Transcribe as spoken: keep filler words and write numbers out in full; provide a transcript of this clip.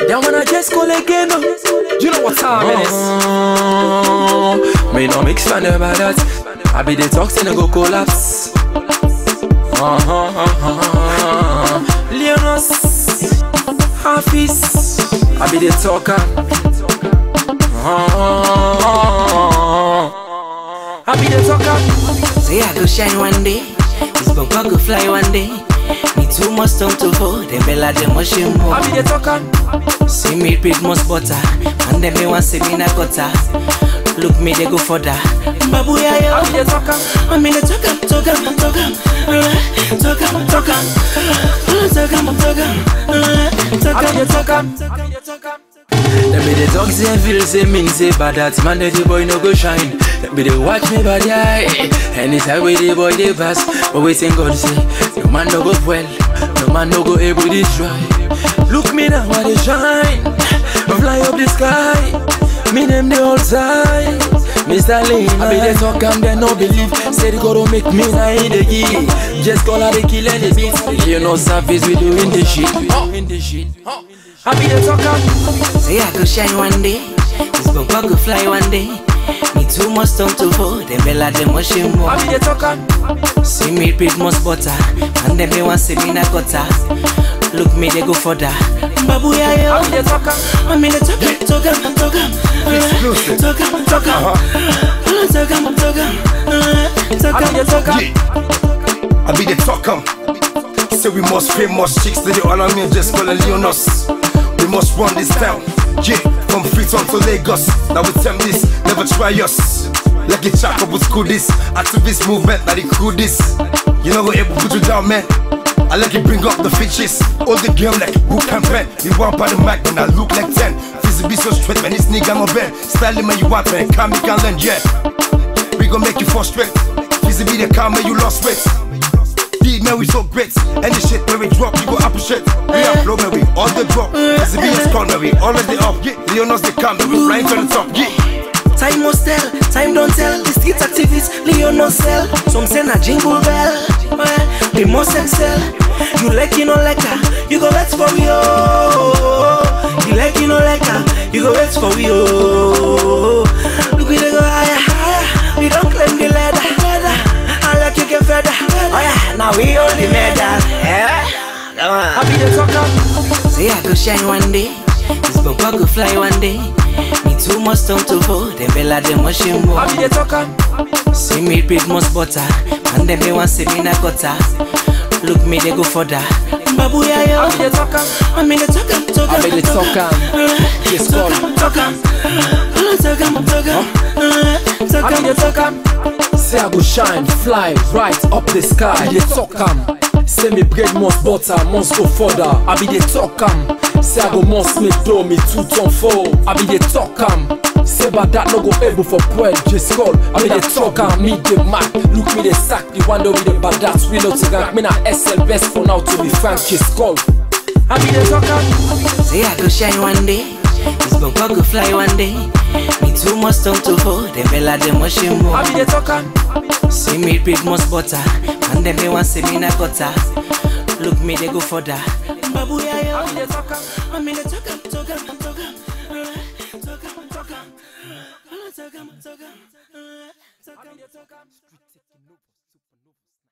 Then when I just call again, no. You know what time it is? Me no mix fan about that. I be the talks and I go collapse. Uh-huh, uh-huh. Leonos, Hafiz, I be the talker. Uh-huh. I be the talker. Say I go shine one day, this bumper go fly one day. Me too much stone to hold, them bella them machine more. I be the talker. See me big must butter, and them me want see me na gutter. Look me they go for that. Babuya yo, I be the talker. I mean the talker, talker, talker, talker, talker, talker, I be the talker. Let me the talk say feel say mean say bad that man the boy no go shine. Let me the watch me body eye. Anytime with the boy they pass, but we think God say no man no go well, no man no go able to destroy. Look me now I they shine, fly up the sky. Me name the whole time, Mister Lean. I be the talk and they no believe. Say the God don't make me na in the key. Just call her the kill and the beat. You know service we doing the shit. In the shit. I be the talker. Say I go shine one day, this bumper go fly one day. Me too much stone to hold, them bella them machine more. I be the talker. See me big must butter, and them they want see me na gutter. Look me they go for that. Babuya yo, I be the talker. I mean the talker, talker, talker, talker, talker, talker, I be the talker. I be the talker. Say we must famous chicks to the honor me just call Leonos. We must run this town, yeah, from Freetown to Lagos. Now we tell this, never try us. Like a chaka with this activist movement, like the cool this. You know we're able to put you down, man. I like it bring up the features. All the game like book campaign. We want by the mic, then I look like ten. Fizzy be so straight, man, this nigga no bad. Styling man you want, man, can't make a land, yeah. We gon' make you frustrate. Fizzy be the calm, man, you lost weight. D, man, we so great. Any shit where we drop, you go appreciate. We are flow, man, we all the drop. Fizzy be a scorn, man, we already up, yeah. Leonos they come, man, we flying to the top, yeah. Time must tell, time don't tell. The street activists, Leonos sell. Some send a jingle bell. We must excel. You like you know like her, you go wait for you. You like you know like her, you go wait for you. Look we they go higher, higher. We don't claim the ladder, ladder. I like you get further. Oh yeah, now we only medal. Yeah, come on. I be the talker. Say I go shine one day, this bumper go fly one day. Me too much stone to hold, them bella them machine more. I be the talker. See me big must butter, and them they want see me na gutter. Look me they go for that. Babuya yo, I be the talker. I mean the talker, talker, I be the talker. Yes, talker, talker, talker, talker, I be the talker. Say I go shine, fly right up the sky. I be the talker. Say me bread must butter, must go further. I be the talker. Say I go must make dough, me two ton four. I be the talker. Say but that no go able for bread, just call. I be the talker, me the Mac. Look me the sack, the one with the badass. We know to rank, me na S L best for now to be frank, just call. I be the talker. Say I go shine one day, this bumper go fly one day. Me too much stone to hold, them bella them machine more. I be the talker. See me big must butter, and them they want see me na gutter. Look me they go for that. Babuya yo, I be the talker. I mean the talker, talker, talker, talker, talker, talker, talker, talker.